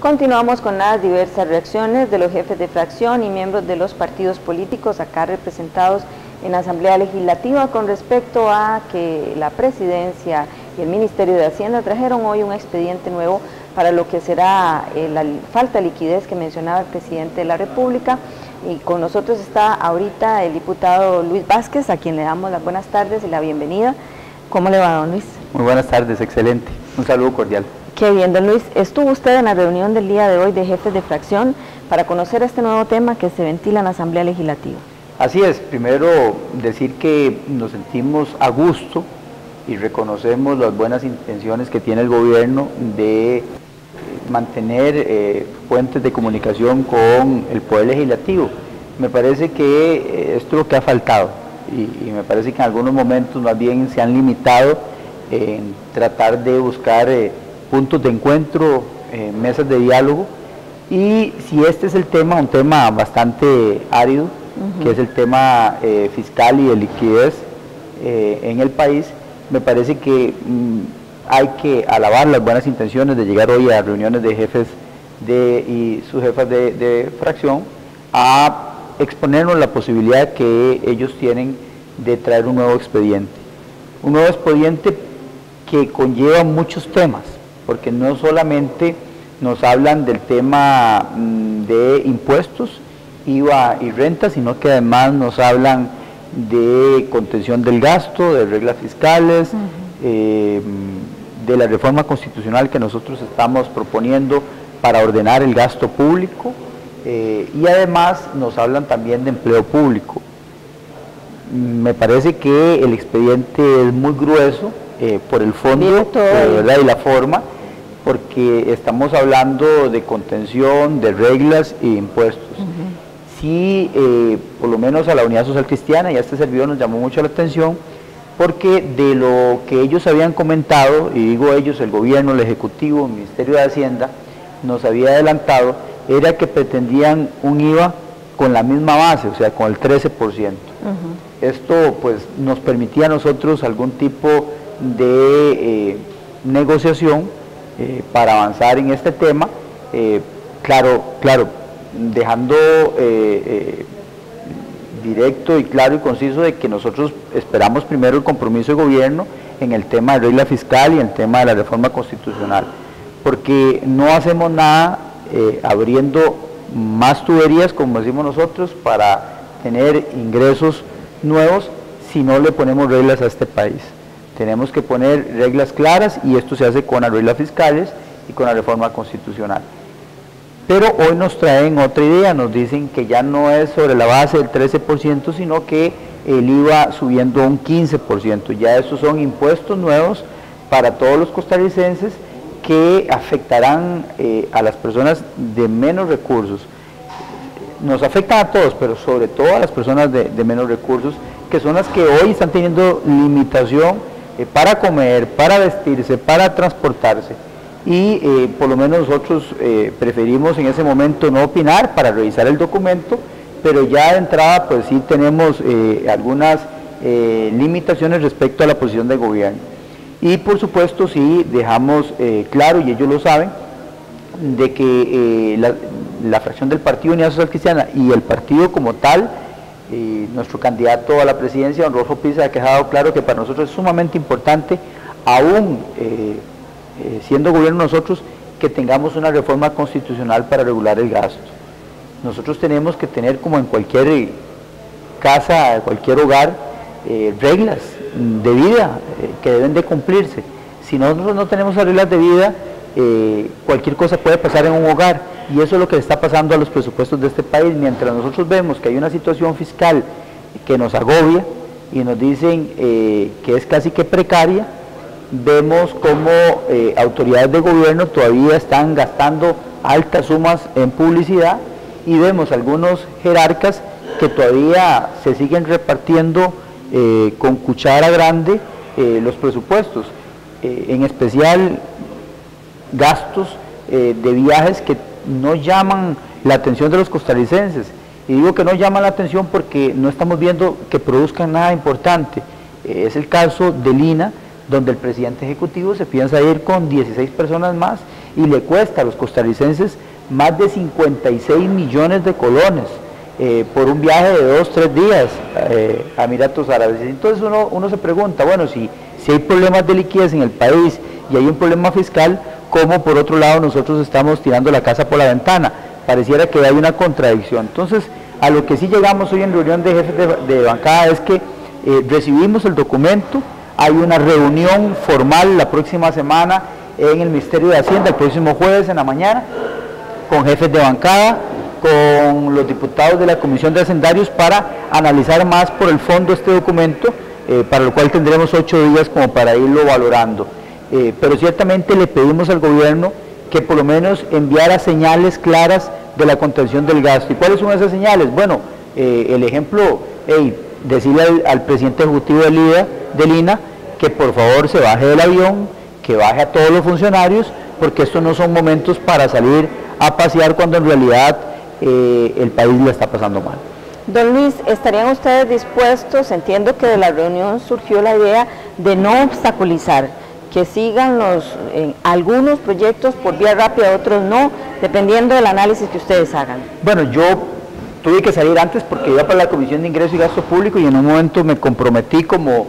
Continuamos con las diversas reacciones de los jefes de fracción y miembros de los partidos políticos acá representados en la Asamblea Legislativa con respecto a que la Presidencia y el Ministerio de Hacienda trajeron hoy un expediente nuevo para lo que será la falta de liquidez que mencionaba el Presidente de la República. Y con nosotros está ahorita el diputado Luis Vázquez, a quien le damos las buenas tardes y la bienvenida. ¿Cómo le va, don Luis? Muy buenas tardes, excelente. Un saludo cordial. Qué bien, don Luis. ¿Estuvo usted en la reunión del día de hoy de jefes de fracción para conocer este nuevo tema que se ventila en la Asamblea Legislativa? Así es. Primero, decir que nos sentimos a gusto y reconocemos las buenas intenciones que tiene el gobierno de mantener fuentes de comunicación con el Poder Legislativo. Me parece que esto es lo que ha faltado y me parece que en algunos momentos más bien se han limitado en tratar de buscar puntos de encuentro, mesas de diálogo, y si este es el tema, un tema bastante árido, que es el tema fiscal y de liquidez en el país, me parece que hay que alabar las buenas intenciones de llegar hoy a reuniones de jefes y sus jefas de fracción a exponernos la posibilidad que ellos tienen de traer un nuevo expediente. Un nuevo expediente que conlleva muchos temas, porque no solamente nos hablan del tema de impuestos, IVA y renta, sino que además nos hablan de contención del gasto, de reglas fiscales, de la reforma constitucional que nosotros estamos proponiendo para ordenar el gasto público, y además nos hablan también de empleo público. Me parece que el expediente es muy grueso por el fondo, ¿verdad? Y la forma, porque estamos hablando de contención, de reglas e impuestos. Sí, por lo menos a la Unidad Social Cristiana y a este servidor nos llamó mucho la atención, porque de lo que ellos habían comentado, y digo ellos, el gobierno, el Ejecutivo, el Ministerio de Hacienda, nos había adelantado, era que pretendían un IVA con la misma base, o sea, con el 13%. Esto pues nos permitía a nosotros algún tipo de negociación para avanzar en este tema, claro, dejando directo y claro y conciso de que nosotros esperamos primero el compromiso de gobierno en el tema de regla fiscal y en el tema de la reforma constitucional, porque no hacemos nada abriendo más tuberías, como decimos nosotros, para tener ingresos nuevos si no le ponemos reglas a este país. Tenemos que poner reglas claras y esto se hace con las reglas fiscales y con la reforma constitucional. Pero hoy nos traen otra idea, nos dicen que ya no es sobre la base del 13%, sino que el IVA subiendo a un 15%. Ya esos son impuestos nuevos para todos los costarricenses que afectarán a las personas de menos recursos. Nos afectan a todos, pero sobre todo a las personas de menos recursos, que son las que hoy están teniendo limitación para comer, para vestirse, para transportarse. Y por lo menos nosotros preferimos en ese momento no opinar para revisar el documento, pero ya de entrada pues sí tenemos algunas limitaciones respecto a la posición del gobierno. Y por supuesto sí dejamos claro, y ellos lo saben, de que la fracción del Partido Unidad Social Cristiana y el partido como tal, nuestro candidato a la presidencia, don Rodolfo Pisa, ha dejado claro que para nosotros es sumamente importante, aún siendo gobierno nosotros, que tengamos una reforma constitucional para regular el gasto. Nosotros tenemos que tener, como en cualquier casa, cualquier hogar, reglas de vida que deben de cumplirse. Si nosotros no tenemos reglas de vida, cualquier cosa puede pasar en un hogar, y eso es lo que le está pasando a los presupuestos de este país. Mientras nosotros vemos que hay una situación fiscal que nos agobia y nos dicen que es casi que precaria, vemos como autoridades de gobierno todavía están gastando altas sumas en publicidad, y vemos algunos jerarcas que todavía se siguen repartiendo con cuchara grande los presupuestos, en especial gastos de viajes que no llaman la atención de los costarricenses. Y digo que no llaman la atención porque no estamos viendo que produzcan nada importante. Es el caso de Lina, donde el presidente ejecutivo se piensa ir con 16 personas más y le cuesta a los costarricenses más de 56 millones de colones por un viaje de 2-3 días a Emiratos Árabes. Entonces uno se pregunta, bueno, si hay problemas de liquidez en el país y hay un problema fiscal, ¿cómo por otro lado nosotros estamos tirando la casa por la ventana? Pareciera que hay una contradicción. Entonces, a lo que sí llegamos hoy en reunión de jefes de bancada es que recibimos el documento, hay una reunión formal la próxima semana en el Ministerio de Hacienda, el próximo jueves en la mañana, con jefes de bancada, con los diputados de la Comisión de Hacendarios para analizar más por el fondo este documento, para lo cual tendremos 8 días como para irlo valorando. Pero ciertamente le pedimos al gobierno que por lo menos enviara señales claras de la contención del gasto. ¿Y cuáles son esas señales? Bueno, el ejemplo, decirle al presidente ejecutivo del INA que por favor se baje del avión, que baje a todos los funcionarios, porque estos no son momentos para salir a pasear cuando en realidad el país le está pasando mal. Don Luis, ¿estarían ustedes dispuestos? Entiendo que de la reunión surgió la idea de no obstaculizar, que sigan algunos proyectos por vía rápida, otros no, dependiendo del análisis que ustedes hagan. Bueno, yo tuve que salir antes porque iba para la Comisión de Ingreso y Gasto Público y en un momento me comprometí como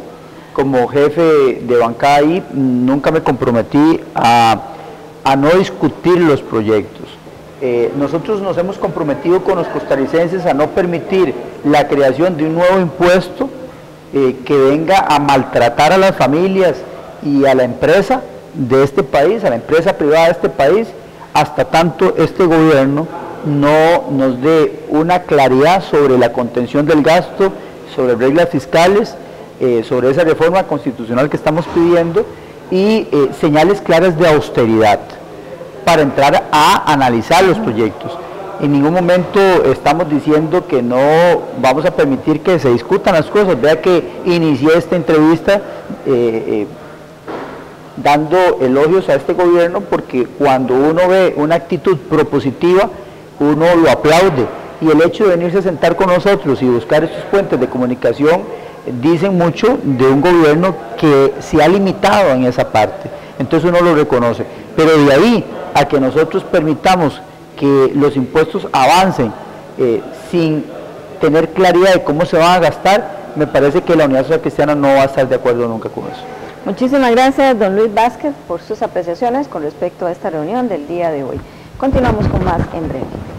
jefe de bancada ahí, nunca me comprometí a no discutir los proyectos. Nosotros nos hemos comprometido con los costarricenses a no permitir la creación de un nuevo impuesto que venga a maltratar a las familias y a la empresa de este país, a la empresa privada de este país, hasta tanto este gobierno no nos dé una claridad sobre la contención del gasto, sobre reglas fiscales, sobre esa reforma constitucional que estamos pidiendo y señales claras de austeridad para entrar a analizar los proyectos. En ningún momento estamos diciendo que no vamos a permitir que se discutan las cosas. Vea que inicié esta entrevista dando elogios a este gobierno porque cuando uno ve una actitud propositiva, uno lo aplaude, y el hecho de venirse a sentar con nosotros y buscar estos puentes de comunicación dicen mucho de un gobierno que se ha limitado en esa parte. Entonces uno lo reconoce, pero de ahí a que nosotros permitamos que los impuestos avancen sin tener claridad de cómo se van a gastar, me parece que la Unidad Social Cristiana no va a estar de acuerdo nunca con eso. Muchísimas gracias, don Luis Vázquez, por sus apreciaciones con respecto a esta reunión del día de hoy. Continuamos con más en breve.